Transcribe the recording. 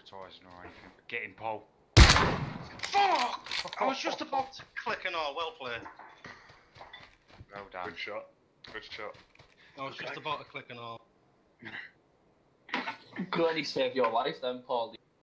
advertising or anything, but get him, Paul. Fuck! I was just about to click an R. Well played. Well done. Good shot. Good shot. I was just about to click an R. Could only save your life then, Paul.